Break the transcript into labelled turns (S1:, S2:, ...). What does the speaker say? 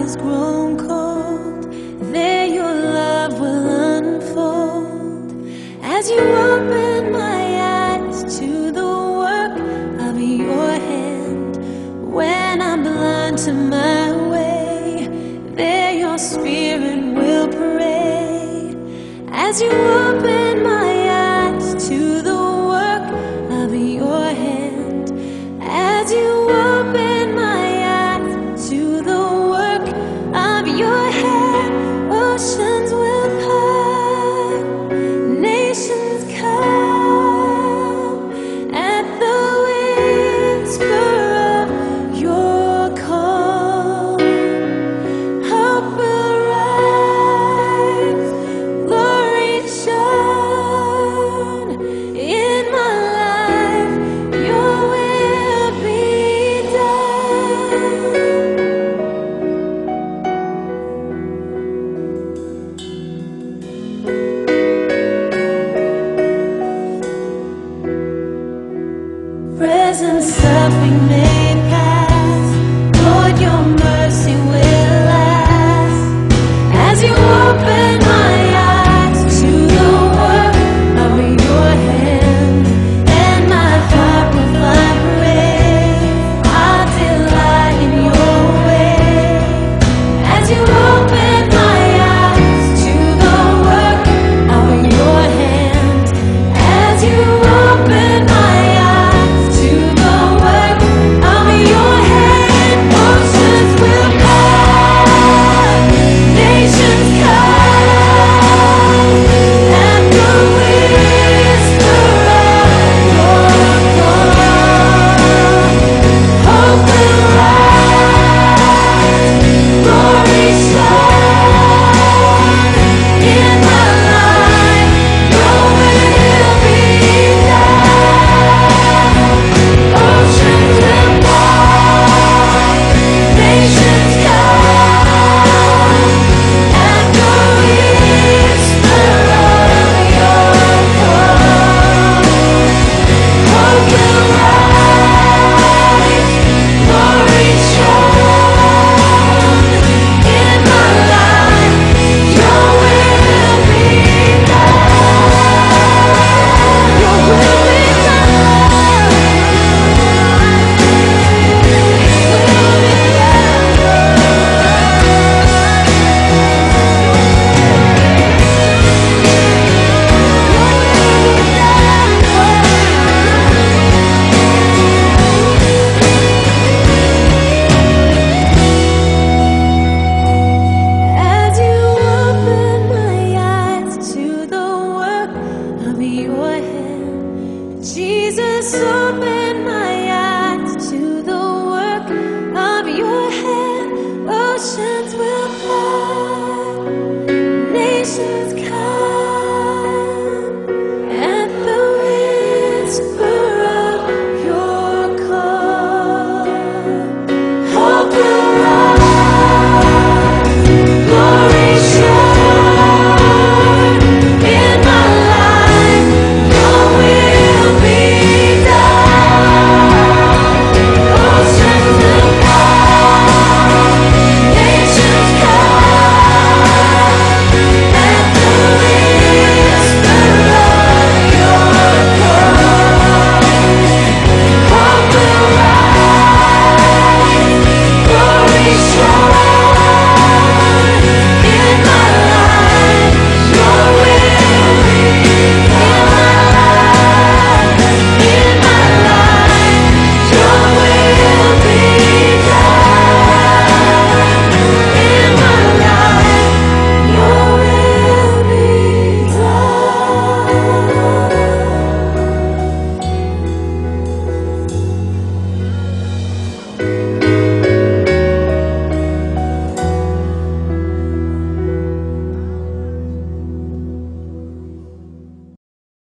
S1: has grown cold, there your love will unfold. As you open my eyes to the work of your hand, when I'm blind to my way, there your spirit will pray. As you open my eyes to the work of your hand, as you open my eyes to the work of your hand, oceans will part, nations come at the whisper of your call. Hope will rise, glory shone in my life. Your will be done. Present suffering may pass, Lord, your mercy will last. As you open my eyes to the work of your hand, and my heart will find praise. I'll delight in your way. As you open my eyes to the work of your hand, as you open my eyes to the work of your hand, oceans will part, nations come at the whisper of your call. Hope will rise, glory shone in my life. Your will be done. Oceans will part, nations come at the whisper of your call. Hope will rise, glory shone in my life. Your will be done. Your will be As you open my eyes to the work of your hand, Jesus, open